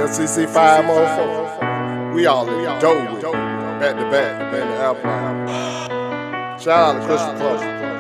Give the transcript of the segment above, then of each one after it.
LCC 5 motherfuckers. We all in the dough with it. Back to back, in the airplane. Shout out to Crystal Club.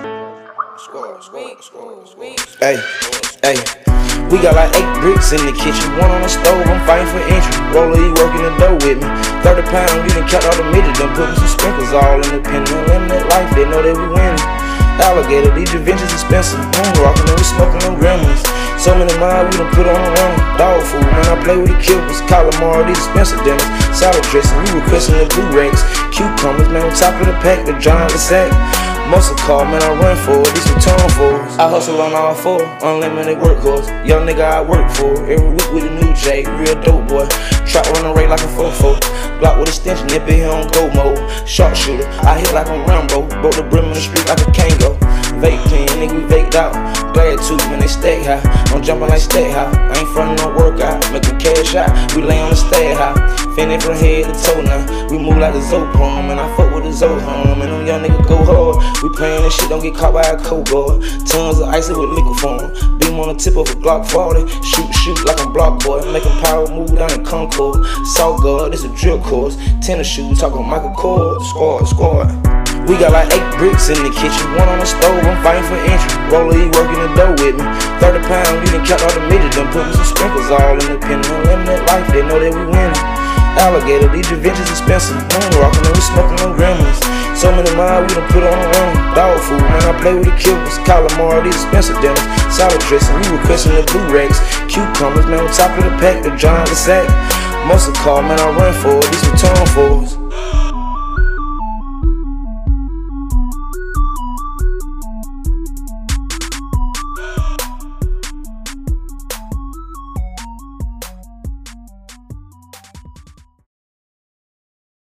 Hey, hey. We got like 8 bricks in the kitchen, 1 on the stove, I'm fighting for entry. Roller, he working the dough with me. 30 pounds, we done kept all the midgets, done putting some sprinkles all in the pen. Living that life, they know that we winning. Alligator, these adventures expensive. Moon rockin' and we smoking them gremlins. So many miles we done put on the run. Dog food, man, I play with the killers. Calamari, these expensive dinners. Salad dressing, we requesting the blue Rex. Cucumbers, man, on top of the pack, the giant the sack. Muscle car, man, I run for it, these return for it. I hustle on all 4, unlimited workhorse. Young nigga I work for, every week with a new J, real dope boy. Trap running rate like a 4-4. Block with extension, nip it here on go mode. Sharpshooter, I hit like I'm Rambo. Broke the brim in the street like a Kango. Vape clean, nigga, we vaped out. Glad too, man, they stay high. I'm jumping like stay high. I ain't frontin' no workout, making cash out. We lay on the stay high. Fending from head to toe now. We move like a Zoprom, and I fuck with a Zohom. And them young niggas go hard. We playin' this shit, don't get caught by a cold guard. Tons of ice with liquor form. Beam on the tip of a Glock 40. Shoot like I'm block boy. Making power move down in Concord. Salt guard, this a drill course. Tennis shoes, talking Michael Kors. Squad. We got like 8 bricks in the kitchen, 1 on the stove, I'm fighting for entry. Roller, he working the dough with me. 30 pounds, we done kept all the midgets, done putting some sprinkles all in the pen. Living that life, they know that we winning. Alligator, these adventures expensive. Moon rockin' and we smoking them gremlins. So many miles we done put on the run. Dog food, man, I play with the killers. Calamari, these expensive dinners. Salad dressing, we requesting the blue Rex. Cucumbers, man, on top of the pack, the giant the sack. Muscle car, man, I run for it, these return for us.